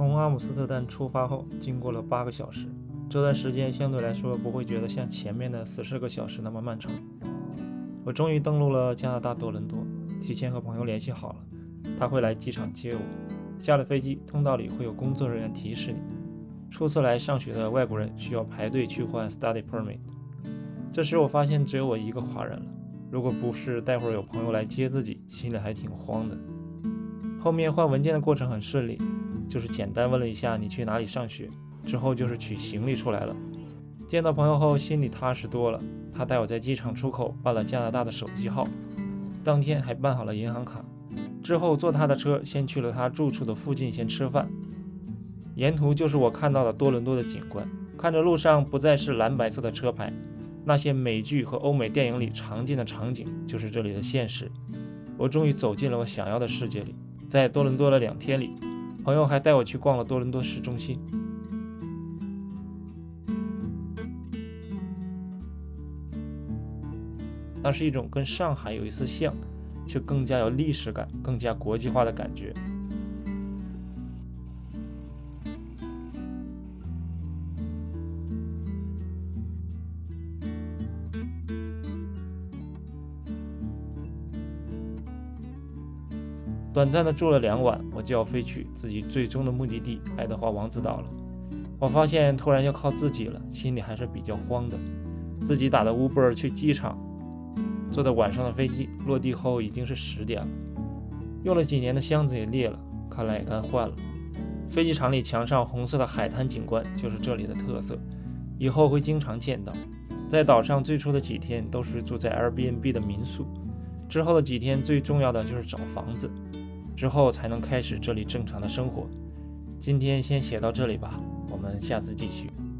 从阿姆斯特丹出发后，经过了8个小时，这段时间相对来说不会觉得像前面的40个小时那么漫长。我终于登陆了加拿大多伦多，提前和朋友联系好了，他会来机场接我。下了飞机，通道里会有工作人员提示你，初次来上学的外国人需要排队去换 study permit。这时我发现只有我一个华人了，如果不是待会儿有朋友来接自己，心里还挺慌的。后面换文件的过程很顺利，就是简单问了一下你去哪里上学，之后就是取行李出来了。见到朋友后心里踏实多了，他带我在机场出口办了加拿大的手机号，当天还办好了银行卡。之后坐他的车先去了他住处的附近先吃饭，沿途就是我看到的多伦多的景观，看着路上不再是蓝白色的车牌，那些美剧和欧美电影里常见的场景就是这里的现实。我终于走进了我想要的世界里。在多伦多的2天里，朋友还带我去逛了多伦多市中心。那是一种跟上海有一丝像，却更加有历史感、更加国际化的感觉。短暂的住了2晚，我就要飞去自己最终的目的地爱德华王子岛了。我发现突然要靠自己了，心里还是比较慌的。自己打的 Uber 去机场，坐的晚上的飞机，落地后已经是10点了。用了几年的箱子也裂了，看来也该换了。飞机场里墙上红色的海滩景观就是这里的特色，以后会经常见到。在岛上最初的几天都是住在 Airbnb 的民宿，之后的几天最重要的就是找房子，之后才能开始这里正常的生活。今天先写到这里吧，我们下次继续。